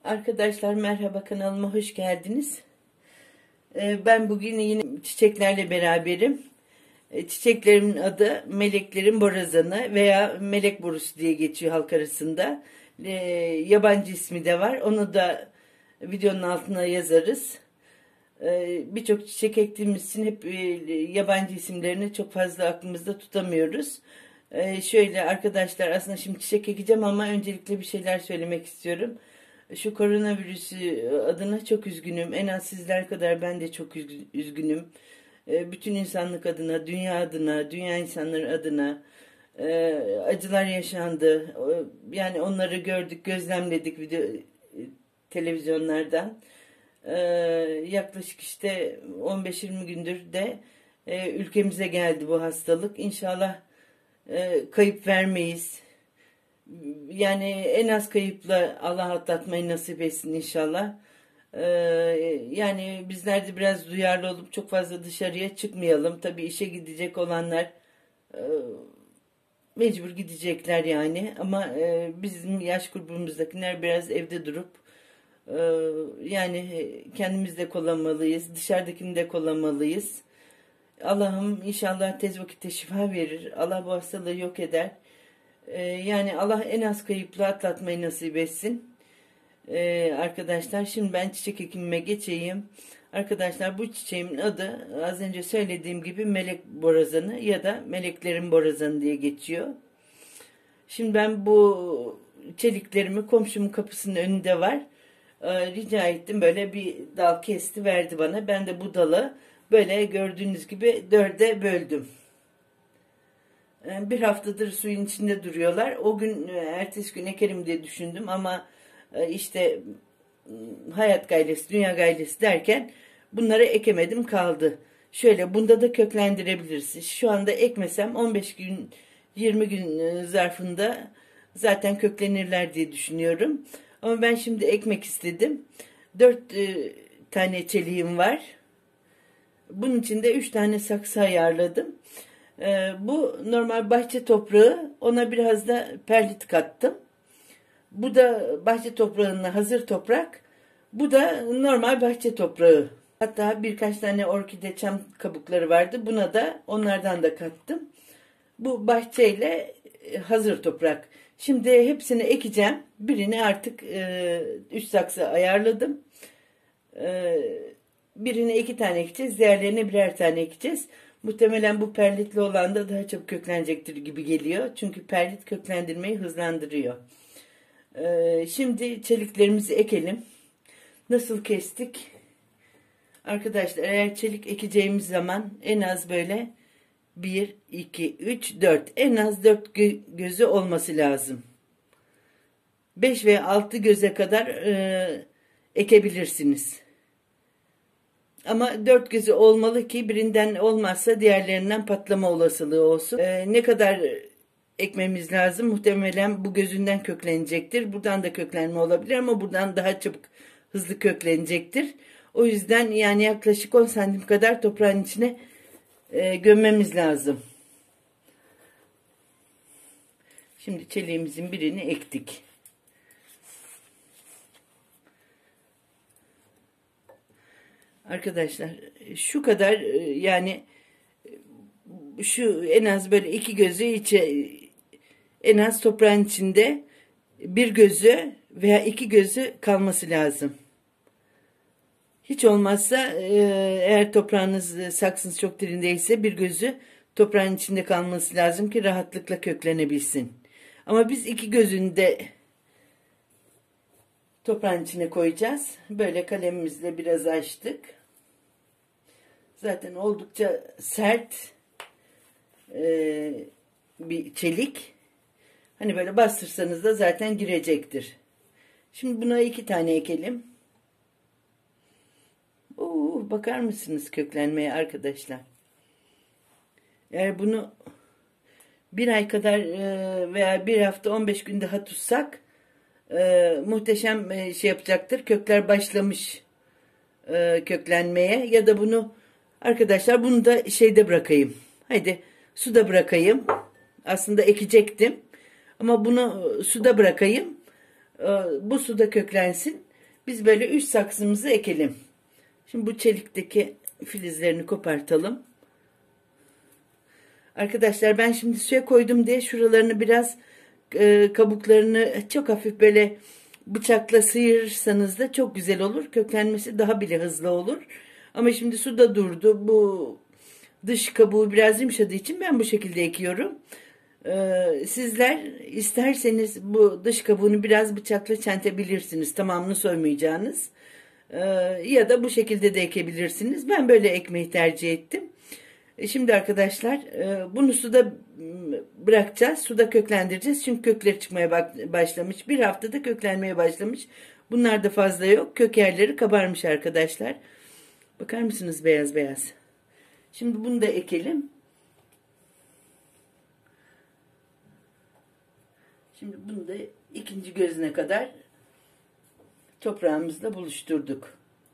Arkadaşlar merhaba, kanalıma hoş geldiniz. Ben bugün yine çiçeklerle beraberim. Çiçeklerimin adı meleklerin borazanı veya melek borusu diye geçiyor halk arasında. Yabancı ismi de var. Onu da videonun altına yazarız. Birçok çiçek ektiğimiz için hep yabancı isimlerini çok fazla aklımızda tutamıyoruz. Şöyle arkadaşlar, aslında şimdi çiçek ekeceğim ama öncelikle bir şeyler söylemek istiyorum. Şu koronavirüsü adına çok üzgünüm. En az sizler kadar ben de çok üzgünüm. Bütün insanlık adına, dünya adına, dünya insanları adına acılar yaşandı. Yani onları gördük, gözlemledik televizyonlardan. Yaklaşık işte 15-20 gündür de ülkemize geldi bu hastalık. İnşallah kayıp vermeyiz. Yani en az kayıpla Allah atlatmayı nasip etsin inşallah. Yani bizler de biraz duyarlı olup çok fazla dışarıya çıkmayalım. Tabii işe gidecek olanlar mecbur gidecekler yani. Ama bizim yaş grubumuzdakiler biraz evde durup yani kendimiz de kollamalıyız. Dışarıdakini de kollamalıyız. Allah'ım inşallah tez vakitte şifa verir. Allah bu hastalığı yok eder. Yani Allah en az kayıpla atlatmayı nasip etsin. Arkadaşlar şimdi ben çiçek ekimime geçeyim. Arkadaşlar bu çiçeğimin adı az önce söylediğim gibi melek borazanı ya da meleklerin borazanı diye geçiyor. Şimdi ben bu çeliklerimi komşumun kapısının önünde var. Rica ettim, böyle bir dal kesti verdi bana. Ben de bu dalı böyle gördüğünüz gibi 4'e böldüm. Bir haftadır suyun içinde duruyorlar. O gün ertesi gün ekerim diye düşündüm ama işte hayat gaylesi, dünya gaylesi derken bunları ekemedim, kaldı. Şöyle bunda da köklendirebilirsiniz. Şu anda ekmesem 15 gün 20 gün zarfında zaten köklenirler diye düşünüyorum. Ama ben şimdi ekmek istedim. 4 tane çeliğim var. Bunun için de 3 tane saksı ayarladım. Bu normal bahçe toprağı, ona biraz da perlit kattım. Bu da bahçe toprağına hazır toprak. Bu da normal bahçe toprağı. Hatta birkaç tane orkide çam kabukları vardı. Buna da onlardan da kattım. Bu bahçeyle hazır toprak. Şimdi hepsini ekeceğim. Birini artık 3 saksı ayarladım. Birine 2 tane ekeceğiz. Diğerlerine birer tane ekeceğiz. Muhtemelen bu perlitli olan da daha çok köklenecektir gibi geliyor. Çünkü perlit köklendirmeyi hızlandırıyor. Şimdi çeliklerimizi ekelim. Nasıl kestik? Arkadaşlar eğer çelik ekeceğimiz zaman en az böyle 1, 2, 3, 4. En az 4 gözü olması lazım. 5 veya 6 göze kadar ekebilirsiniz. Ama 4 gözü olmalı ki birinden olmazsa diğerlerinden patlama olasılığı olsun. Ne kadar ekmemiz lazım? Muhtemelen bu gözünden köklenecektir. Buradan da köklenme olabilir ama buradan daha çabuk, hızlı köklenecektir. O yüzden yani yaklaşık 10 santim kadar toprağın içine gömmemiz lazım. Şimdi çeliğimizin birini ektik. Arkadaşlar şu kadar yani şu en az böyle 2 gözü en az toprağın içinde 1 gözü veya 2 gözü kalması lazım. Hiç olmazsa eğer toprağınız, saksınız çok derindeyse 1 gözü toprağın içinde kalması lazım ki rahatlıkla köklenebilsin. Ama biz 2 gözünü de toprağın içine koyacağız. Böyle kalemimizle biraz açtık. Zaten oldukça sert bir çelik. Hani böyle bastırsanız da zaten girecektir. Şimdi buna 2 tane ekelim. Bakar mısınız köklenmeye arkadaşlar? Eğer bunu 1 ay kadar veya 1 hafta 15 gün daha tutsak muhteşem şey yapacaktır. Kökler başlamış köklenmeye. Ya da bunu arkadaşlar, bunu da şeyde bırakayım. Haydi suda bırakayım. Aslında ekecektim. Ama bunu suda bırakayım. Bu suda köklensin. Biz böyle 3 saksımızı ekelim. Şimdi bu çelikteki filizlerini kopartalım. Arkadaşlar ben şimdi suya koydum diye şuralarını biraz kabuklarını çok hafif böyle bıçakla sıyırırsanız da çok güzel olur. Köklenmesi daha bile hızlı olur. Ama şimdi suda durdu. Bu dış kabuğu biraz yumuşadığı için ben bu şekilde ekiyorum. Sizler isterseniz bu dış kabuğunu biraz bıçakla çentebilirsiniz. Tamamını soymayacağınız. Ya da bu şekilde de ekebilirsiniz. Ben böyle ekmeği tercih ettim. Şimdi arkadaşlar bunu suda bırakacağız. Suda köklendireceğiz. Çünkü kökleri çıkmaya başlamış. Bir haftada köklenmeye başlamış. Bunlar da fazla yok. Kök yerleri kabarmış arkadaşlar. Bakar mısınız beyaz beyaz? Şimdi bunu da ekelim. Şimdi bunu da ikinci gözüne kadar toprağımızla buluşturduk.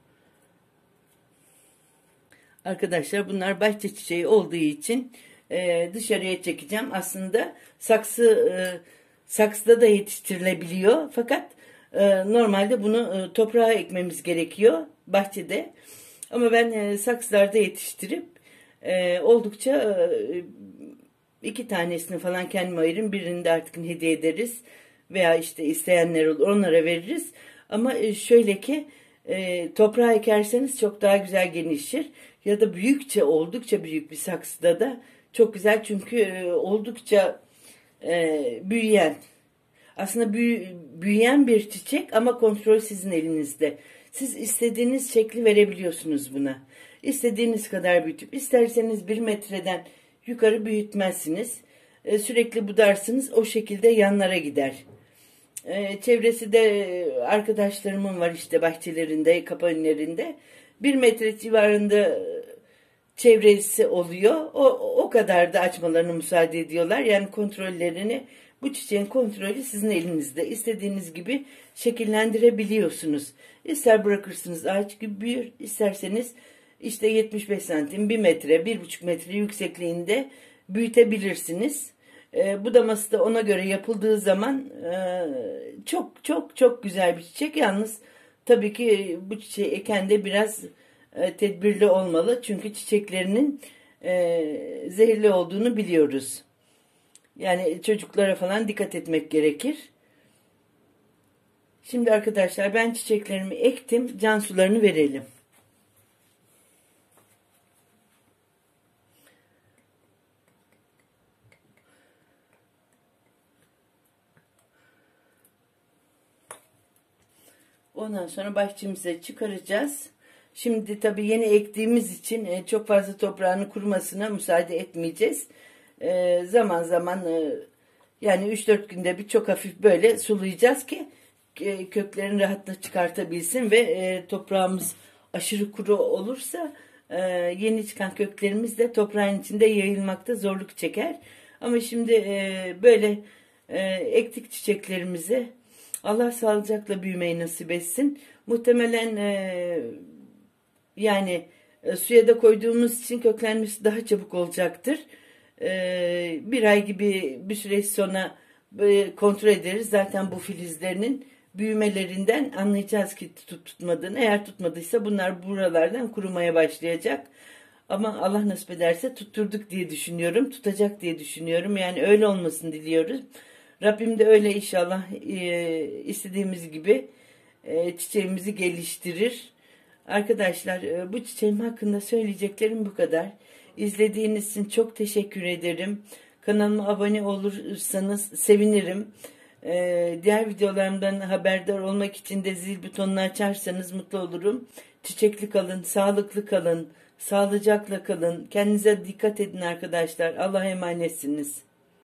Arkadaşlar bunlar bahçe çiçeği olduğu için dışarıya çekeceğim. Aslında saksıda da yetiştirilebiliyor. Fakat normalde bunu toprağa ekmemiz gerekiyor bahçede. Ama ben saksılarda yetiştirip oldukça 2 tanesini falan kendime ayırırım. Birini de artık hediye ederiz. Veya işte isteyenler olur onlara veririz. Ama şöyle ki toprağa ekerseniz çok daha güzel gelişir. Ya da oldukça büyük bir saksıda da çok güzel. Çünkü oldukça büyüyen. Aslında büyüyen bir çiçek ama kontrol sizin elinizde. Siz istediğiniz şekli verebiliyorsunuz buna. İstediğiniz kadar büyütüp isterseniz 1 metreden yukarı büyütmezsiniz. Sürekli budarsınız, o şekilde yanlara gider. Çevresi de arkadaşlarımın var işte bahçelerinde, kapı önlerinde. 1 metre civarında çevresi oluyor. O kadar da açmalarını müsaade ediyorlar. Yani kontrollerini, bu çiçeğin kontrolü sizin elinizde. İstediğiniz gibi şekillendirebiliyorsunuz. İster bırakırsınız ağaç gibi büyür, isterseniz işte 75 santim, 1 metre, 1,5 metre yüksekliğinde büyütebilirsiniz. Budaması da ona göre yapıldığı zaman çok çok çok güzel bir çiçek. Yalnız tabii ki bu çiçeği eken de biraz tedbirli olmalı. Çünkü çiçeklerinin zehirli olduğunu biliyoruz. Yani çocuklara falan dikkat etmek gerekir. Şimdi arkadaşlar ben çiçeklerimi ektim. Can sularını verelim. Ondan sonra bahçemize çıkaracağız. Şimdi tabii yeni ektiğimiz için çok fazla toprağını kurumasına müsaade etmeyeceğiz. Zaman zaman yani 3-4 günde bir çok hafif böyle sulayacağız ki köklerini rahatla çıkartabilsin ve toprağımız aşırı kuru olursa yeni çıkan köklerimiz de toprağın içinde yayılmakta zorluk çeker. Ama şimdi böyle ektik çiçeklerimizi Allah sağlıcakla büyümeyi nasip etsin. Muhtemelen yani suya da koyduğumuz için köklenmesi daha çabuk olacaktır. 1 ay gibi bir süre sonra kontrol ederiz. Zaten bu filizlerinin büyümelerinden anlayacağız ki tutup tutmadığını. Eğer tutmadıysa bunlar buralardan kurumaya başlayacak. Ama Allah nasip ederse tutturduk diye düşünüyorum. Tutacak diye düşünüyorum. Yani öyle olmasını diliyoruz. Rabbim de öyle inşallah istediğimiz gibi çiçeğimizi geliştirir. Arkadaşlar bu çiçeğim hakkında söyleyeceklerim bu kadar. İzlediğiniz için çok teşekkür ederim. Kanalıma abone olursanız sevinirim. Diğer videolarımdan haberdar olmak için de zil butonunu açarsanız mutlu olurum. Çiçekli kalın, sağlıklı kalın, sağlıcakla kalın. Kendinize dikkat edin arkadaşlar. Allah'a emanetsiniz.